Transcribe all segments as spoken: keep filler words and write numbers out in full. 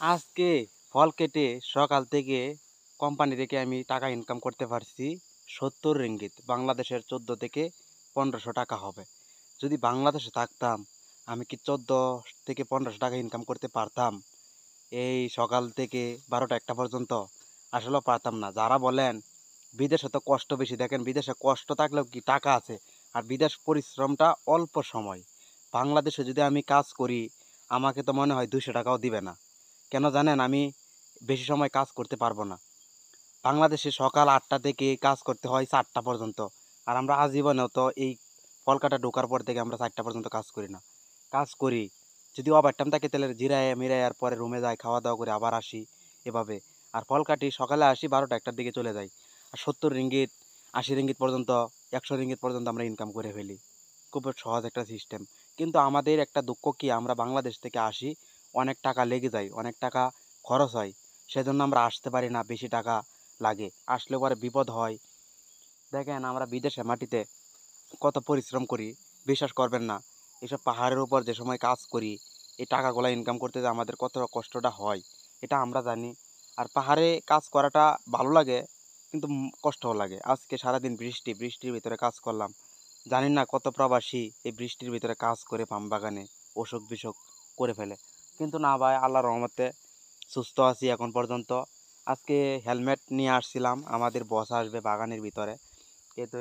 আজকে ফল কেটে সকাল থেকে কোম্পানি থেকে আমি টাকা ইনকাম করতে পারছি সত্তর রিঙ্গিত, বাংলাদেশের চোদ্দ থেকে পনেরোশো টাকা হবে। যদি বাংলাদেশে থাকতাম আমি কি চোদ্দ থেকে পনেরোশো টাকা ইনকাম করতে পারতাম এই সকাল থেকে বারোটা একটা পর্যন্ত? আসলেও পারতাম না। যারা বলেন বিদেশে তো কষ্ট বেশি, দেখেন বিদেশে কষ্ট থাকলেও কি টাকা আছে, আর বিদেশ পরিশ্রমটা অল্প সময়। বাংলাদেশে যদি আমি কাজ করি আমাকে তো মনে হয় দুশো টাকাও দিবে না। কেন জানেন? আমি বেশি সময় কাজ করতে পারবো না। বাংলাদেশে সকাল আটটা থেকে কাজ করতে হয় চারটা পর্যন্ত, আর আমরা আজীবনেও তো এই কলকাতা ঢোকার পর থেকে আমরা চারটা পর্যন্ত কাজ করি না। কাজ করি যদি ওভার টাইম থাকে তাহলে জিরায় মিরাইয়ার পরে রুমে যাই, খাওয়া দাওয়া করে আবার আসি এভাবে। আর ফল কাটি সকালে আসি বারোটা একটার দিকে চলে যাই। আর সত্তর রিঙ্গিত আশি রিঙ্গিত পর্যন্ত একশো রিঙ্গিত পর্যন্ত আমরা ইনকাম করে ফেলি। খুব সহজ একটা সিস্টেম। কিন্তু আমাদের একটা দুঃখ কি, আমরা বাংলাদেশ থেকে আসি অনেক টাকা লেগে যায়, অনেক টাকা খরচ হয়, সেজন্য আমরা আসতে পারি না, বেশি টাকা লাগে, আসলে পরে বিপদ হয়। দেখেন আমরা বিদেশে মাটিতে কত পরিশ্রম করি, বিশ্বাস করবেন না। এসব পাহাড়ের উপর যে সময় কাজ করি এই টাকাগুলো ইনকাম করতে যে আমাদের কত কষ্টটা হয় এটা আমরা জানি। আর পাহাড়ে কাজ করাটা ভালো লাগে কিন্তু কষ্টও লাগে। আজকে সারাদিন বৃষ্টি, বৃষ্টির ভিতরে কাজ করলাম। জানি না কত প্রবাসী এই বৃষ্টির ভিতরে কাজ করে পাম বাগানে অসুখ বিসুখ করে ফেলে। কিন্তু না ভাই, আল্লাহর রহমতে সুস্থ আছি এখন পর্যন্ত। আজকে হেলমেট নিয়ে আসছিলাম, আমাদের বস আসবে বাগানের ভিতরে, এতে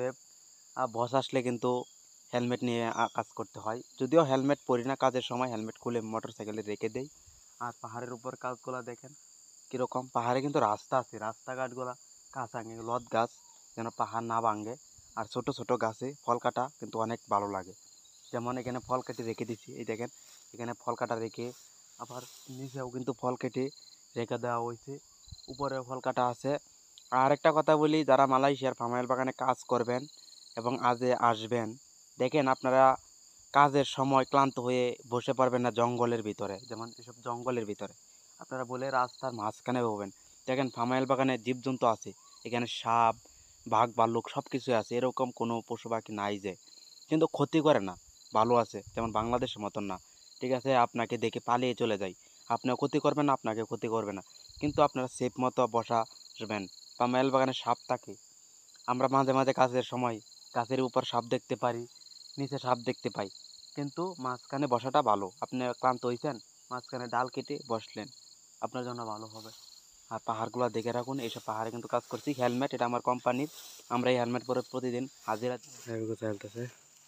বস আসলে কিন্তু হেলমেট নিয়ে কাজ করতে হয়। যদিও হেলমেট পরি না কাজের সময়, হেলমেট খুলে মোটর সাইকেলে রেখে দেই। আর পাহাড়ের উপর কাজগুলো দেখেন কীরকম। পাহাড়ে কিন্তু রাস্তা আছে, রাস্তাঘাটগুলো কাঁচা, লত গাছ যেন পাহাড় না ভাঙে। আর ছোট ছোট গাছে ফল কাটা কিন্তু অনেক ভালো লাগে। যেমন এখানে ফল কেটে রেখে দিচ্ছি, এই দেখেন এখানে ফল কাটা রেখে আবার নিচেও কিন্তু ফল কেটে রেখে দেওয়া হয়েছে, উপরে ফল কাটা আছে। আর একটা কথা বলি, যারা মালয়েশিয়ার পামাইল বাগানে কাজ করবেন এবং আজে আসবেন, দেখেন আপনারা কাজের সময় ক্লান্ত হয়ে বসে পারবেন না জঙ্গলের ভিতরে, যেমন এসব জঙ্গলের ভিতরে আপনারা বলে রাস্তার মাঝখানে বলবেন। দেখেন পামাইল বাগানে জীবজন্তু আছে, এখানে সাপ বাঘ ভাল্লুক সব কিছুই আছে, এরকম কোনো পশু পাখি নাই যে, কিন্তু ক্ষতি করে না, ভালো আছে, যেমন বাংলাদেশের মতন না। ঠিক আছে, আপনাকে দেখে পালিয়ে চলে যায়, আপনিও ক্ষতি করবেন না, আপনাকে ক্ষতি করবে না, কিন্তু আপনারা সেফ মতো বসাবেন। পামাইল বাগানে সাপ থাকে, আমরা মাঝে মাঝে কাজের সময় গাছের উপর সাপ দেখতে পারি, নিচে সাপ দেখতে পাই, কিন্তু মাঝখানে বসাটা ভালো। আপনি ক্লান্ত হয়েছেন, মাঝখানে ডাল কেটে বসলেন, আপনার জন্য ভালো হবে। আর পাহাড়গুলো দেখে রাখুন, এইসব পাহাড়ে কিন্তু কাজ করছি। হেলমেট এটা আমার কোম্পানির, আমরা এই হেলমেট পরে প্রতিদিন হাজিরা চলতেছে,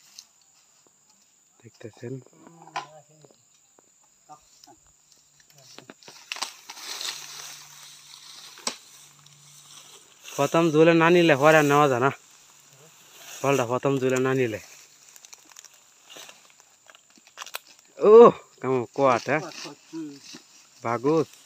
দেখতেছেন। প্রথম জুলে না নিলে পরে আর নেওয়া যায় না, ফলটা প্রথম জুলে না নিলে। ও কেমন কোয়াটা বাগুস।